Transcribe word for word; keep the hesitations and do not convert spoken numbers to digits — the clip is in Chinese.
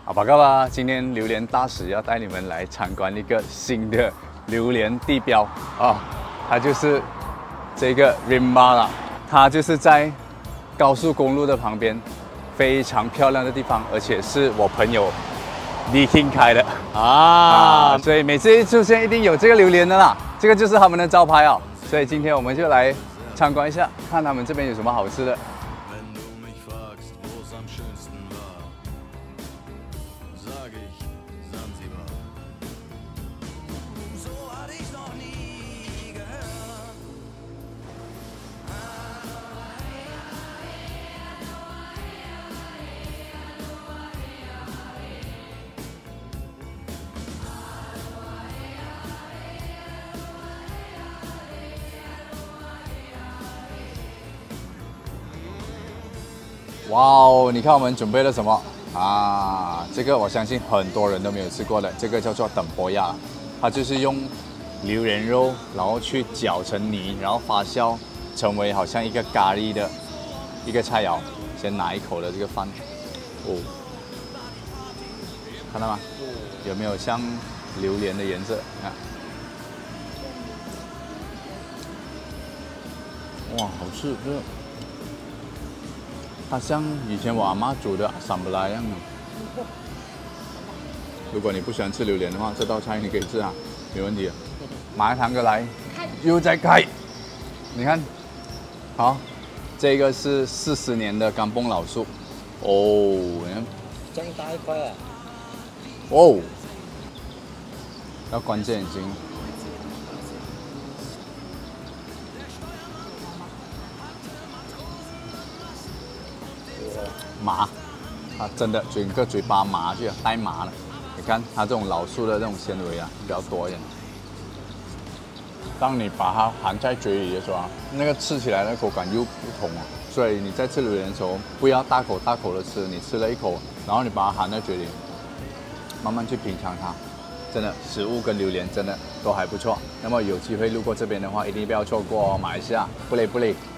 好吧，各位，今天榴莲大使要带你们来参观一个新的榴莲地标啊，它就是这个 Rimba 它就是在高速公路的旁边，非常漂亮的地方，而且是我朋友李 King 开的啊, 啊，所以每次一出现一定有这个榴莲的啦，这个就是他们的招牌哦。所以今天我们就来参观一下，看他们这边有什么好吃的。 哇哦！你看我们准备了什么啊？这个我相信很多人都没有吃过的，这个叫做等波亚，它就是用榴莲肉，然后去搅成泥，然后发酵成为好像一个咖喱的一个菜肴。先拿一口的这个饭，哦，看到吗？有没有像榴莲的颜色？看，哇，好吃！这个。 它像以前我阿妈煮的散不拉一样的。如果你不喜欢吃榴莲的话，这道菜你可以吃啊，没问题的。马上堂哥来，又在开。你看，好，这个是四十年的甘榜老树。哦，你看， 这样大一块啊。 哦，要关着眼睛。 麻，它真的整个嘴巴麻去了，带麻了。你看它这种老树的这种纤维啊，比较多一点。当你把它含在嘴里的时候啊，那个吃起来的口感又不同啊。所以你在吃榴莲的时候，不要大口大口的吃，你吃了一口，然后你把它含在嘴里，慢慢去品尝它。真的，食物跟榴莲真的都还不错。那么有机会路过这边的话，一定不要错过哦，马来西亚不累不累。